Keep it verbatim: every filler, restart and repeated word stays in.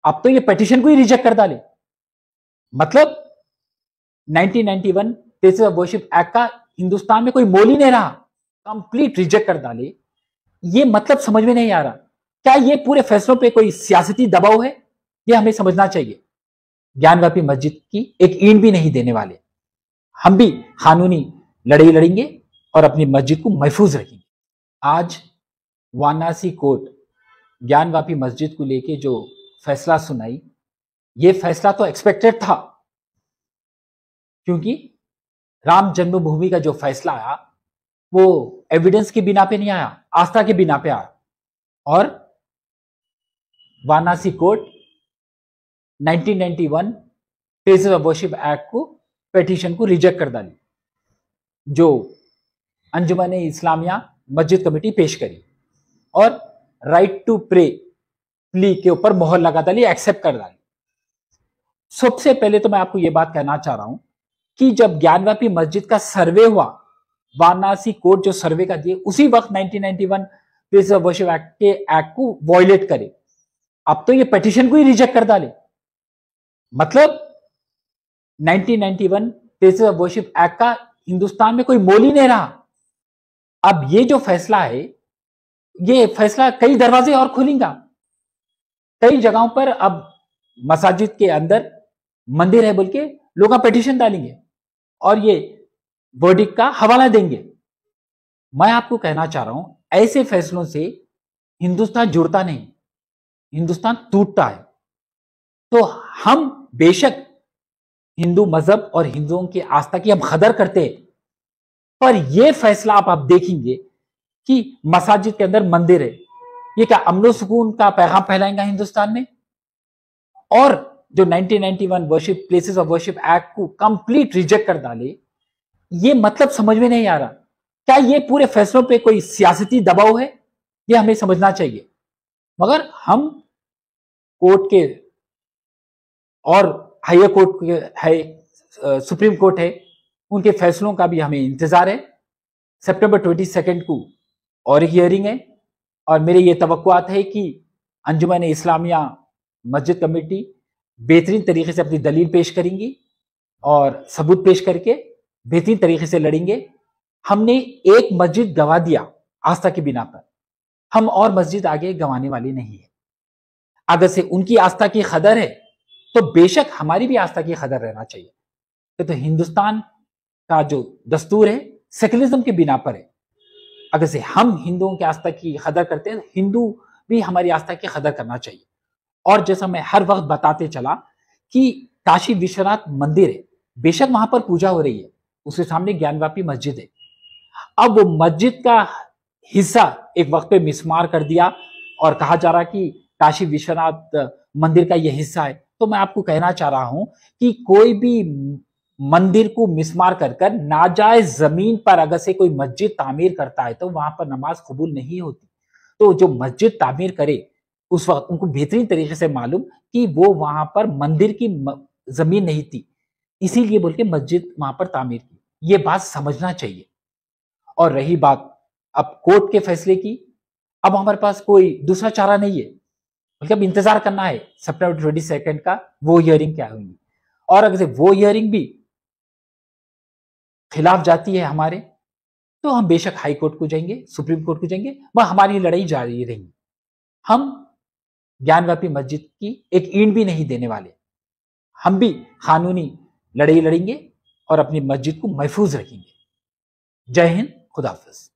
अब तो ये पिटीशन को ही रिजेक्ट कर डाले। मतलब nineteen ninety one places of worship act का हिंदुस्तान में कोई मोल ही नहीं रहा, कंप्लीट रिजेक्ट कर डाले। ये मतलब समझ में नहीं आ रहा, क्या ये पूरे फैसलों पे कोई सियासती दबाव है? ये हमें समझना चाहिए। ज्ञानवापी मस्जिद की एक ईंट भी नहीं देने वाले, हम भी कानूनी लड़ाई लड़ेंगे और अपनी मस्जिद को महफूज रखेंगे। आज वाराणसी कोर्ट ज्ञानवापी मस्जिद को लेके जो फैसला सुनाई, ये फैसला तो एक्सपेक्टेड था, क्योंकि राम जन्मभूमि का जो फैसला आया वो एविडेंस के बिना पे नहीं आया, आस्था के बिना पे आया। और Varanasi court nineteen ninety one places of worship act को पिटीशन को रिजेक्ट कर डाली, जो अंजुमन इस्लामिया मस्जिद कमेटी पेश करी, और राइट टू प्रे प्ली के ऊपर मोहर लगा डाली, एक्सेप्ट कर डाली। सबसे पहले तो मैं आपको यह बात कहना चाह रहा हूं कि जब ज्ञानवापी मस्जिद का सर्वे हुआ, वाराणसी कोर्ट जो सर्वे का दिए, उसी वक्त nineteen ninety one places of worship act के एक्ट को वॉयलेट करे। अब तो ये पिटीशन को ही रिजेक्ट कर डाले। मतलब nineteen ninety one places of worship act का हिंदुस्तान में कोई मोल ही नहीं रहा। अब ये जो फैसला है, ये फैसला कई दरवाजे और खोलेगा। कई जगहों पर अब मसाजिद के अंदर मंदिर है बोल के लोग पिटीशन डालेंगे और ये वर्डिक्ट का हवाला देंगे। मैं आपको कहना चाह रहा हूं, ऐसे फैसलों से हिंदुस्तान जुड़ता नहीं, हिंदुस्तान टूटता है। तो हम बेशक हिंदू मजहब और हिंदुओं की आस्था की हम कदर करते हैं, पर यह फैसला आप आप देखेंगे कि मसाजिद के अंदर मंदिर है, ये क्या अमन सुकून का पैगाम फैलाएगा हिंदुस्तान में? और जो nineteen ninety one worship places of worship act को कंप्लीट रिजेक्ट कर डाले, ये मतलब समझ में नहीं आ रहा, क्या ये पूरे फैसलों पे कोई सियासती दबाव है? ये हमें समझना चाहिए। मगर हम कोर्ट के और हायर कोर्ट के है, सुप्रीम कोर्ट है, उनके फैसलों का भी हमें इंतजार है। सितंबर बाईस को और एक हियरिंग है, और मेरे ये तवक्कुआत है कि अंजुमन इस्लामिया मस्जिद कमेटी बेहतरीन तरीके से अपनी दलील पेश करेंगी और सबूत पेश करके बेहतरीन तरीके से लड़ेंगे। हमने एक मस्जिद गंवा दिया आस्था की बिना पर, हम और मस्जिद आगे गंवाने वाले नहीं है। अगर से उनकी आस्था की कदर है तो बेशक हमारी भी आस्था की कदर रहना चाहिए। तो, तो हिंदुस्तान का जो दस्तूर है सेकुलरिज्म के बिना पर है। अगर से हम हिंदुओं की आस्था की कदर करते हैं, हिंदू भी हमारी आस्था की कदर करना चाहिए। और जैसा मैं हर वक्त बताते चला कि काशी विश्वनाथ मंदिर है, बेशक वहां पर पूजा हो रही है, उसके सामने ज्ञानवापी मस्जिद है। अब वो मस्जिद का हिस्सा एक वक्त पे मिसमार कर दिया और कहा जा रहा कि काशी विश्वनाथ मंदिर का यह हिस्सा है। तो मैं आपको कहना चाह रहा हूं कि कोई भी मंदिर को मिसमार कर कर नाजायज जमीन पर अगर से कोई मस्जिद तामीर करता है तो वहां पर नमाज कबूल नहीं होती। तो जो मस्जिद तामीर करे उस वक्त उनको बेहतरीन तरीके से मालूम कि वो वहां पर मंदिर की जमीन नहीं थी, इसीलिए बोल के मस्जिद वहां पर तामीर की। ये बात समझना चाहिए। और रही बात अब कोर्ट के फैसले की, अब हमारे पास कोई दूसरा चारा नहीं है, बल्कि अब इंतजार करना है सितंबर बाईस का वो हियरिंग क्या होगी। और अगर वो हियरिंग भी खिलाफ जाती है हमारे, तो हम बेशक हाई कोर्ट को जाएंगे, सुप्रीम कोर्ट को जाएंगे, वह हमारी लड़ाई जारी रहेगी। हम ज्ञानवापी मस्जिद की एक ईंट भी नहीं देने वाले, हम भी कानूनी लड़ाई लड़ेंगे और अपनी मस्जिद को महफूज रखेंगे। जय हिंद, खुदा हाफिज।